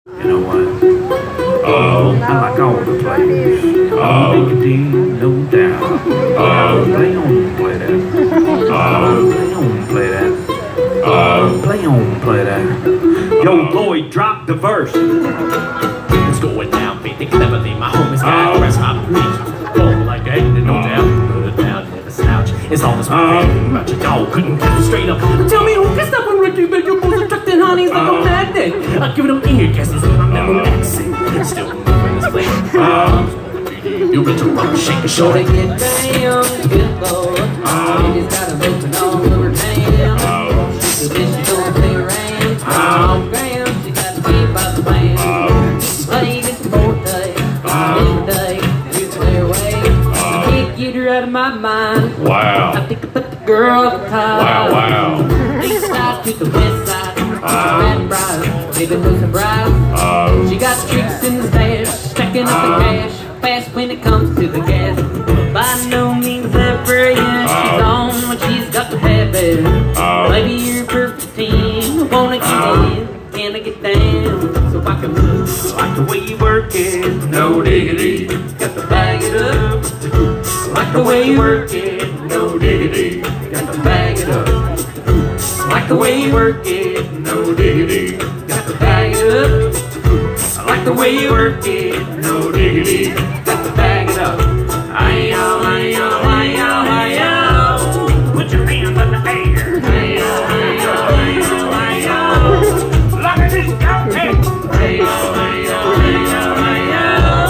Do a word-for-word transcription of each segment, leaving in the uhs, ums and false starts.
You know what? Oh, I like all the players. Oh, diggity, no doubt. Oh, play on, play that. Oh, play on, play that. Oh, play on, play that. Yo, Lloyd, drop the verse. It's going down, beating cleverly. My homies got the rest of my preach. Oh, like I ain't no doubt. Put it down, never slouch. It's all this my thing, but your dog couldn't get it straight up. Tell me who can stop when Ricky make your boys attracting honeys like a magnet. I give them ear guesses with my memory accent. Still moving this place. You better run, shake a show. They get down, good boy. And he's got a open all over town. So then she gonna play around. On the ground, she got to keep up the plan. Playing it the fourth day, every day, it's their way. I can't get her out of my mind. Wow. I think I put the girl at the top. Wow, wow. East side to the west side. Bad bride, baby looks a bride. She got tricks in the stash, stacking up the cash. Fast when it comes to the gas. By no means every year she's on when she's got the habit. Baby, you're a perfect team. I wanna get in, can I get down? So I can move. Like the way you work it, no diggity. Got to bag it up. Like the way you work it, no diggity. Got to bag it up. Like the way you work it, no diggity. Got to bag it up. I like the way you work it, no diggity. Got to bag it up. Ayo, ayo, ayo, ayo. Put your hands in the air. Ayo, ayo, ayo, ayo. Look at this young man. Ayo, ayo, ayo, ayo.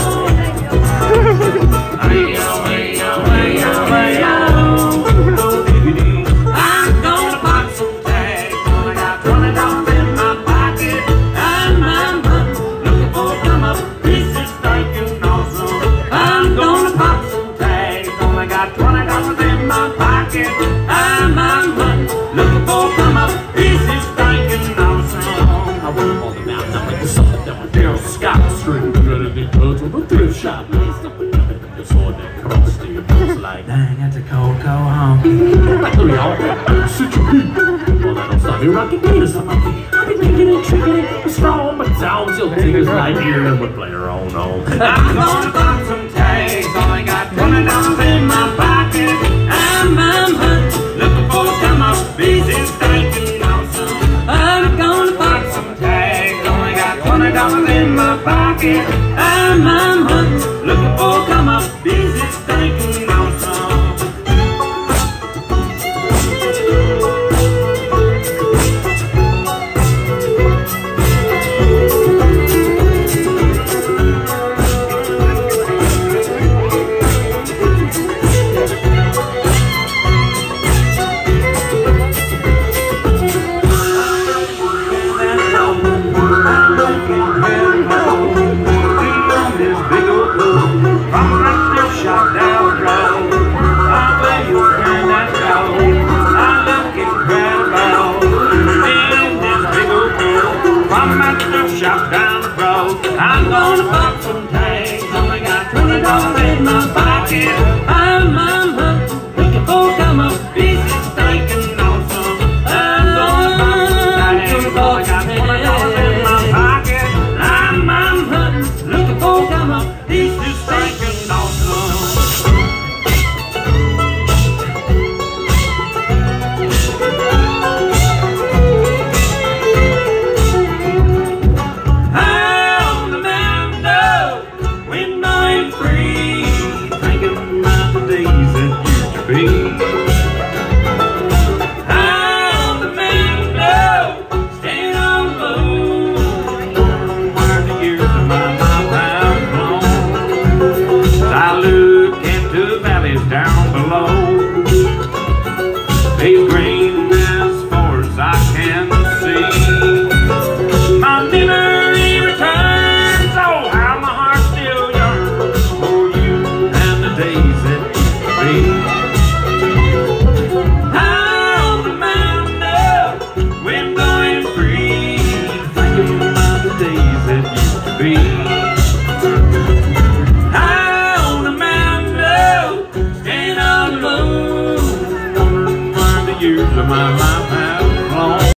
Ayo, ayo, ayo, ayo. No diggity. I'm gonna pop some tags. Only got twenty dollars in my pocket. I'm, I'm, I'm looking for come up. This is thinking awesome. I'm gonna pop some tags. Only got twenty dollars in my pocket. I'm, I'm, I'm looking for come up. This is thinking awesome. I went up on the mountain, I went to something that was there on Scott Street. Ready to touch on the thrift shop. Something that the sword that crossed the hills like. Dang, that's a cold, cold honky. Three all sit your feet. Well, that don't stop me rocking gators. I've been thinking and tricking it, strong, but down till fingers right here and we're playing our own home. I'm gonna pop some tags. Only got twenty dollars in my pocket. I'm, I'm, I'm looking for come up. This is thinking awesome. I'm gonna pop some tags. Only got twenty dollars in my pocket. I'm, I'm, I'm looking for come up. This is thinking awesome. Shop down the road. I'm gonna pop some tags. Only got twenty dollars in my pocket.